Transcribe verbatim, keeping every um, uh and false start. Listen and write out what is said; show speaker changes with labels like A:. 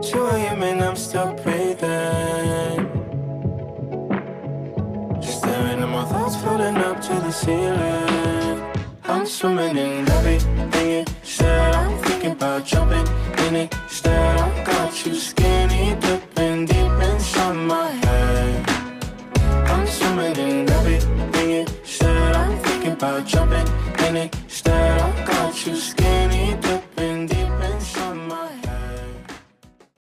A: two a m and I'm still breathing. Just staring at my thoughts floating up to the ceiling. I'm swimming in everything you said. I'm thinking about jumping in it. Instead, I got you skinny dipping deep inside my head. I'm swimming in everything you said. I'm thinking about jumping in it. Instead, I got you skinny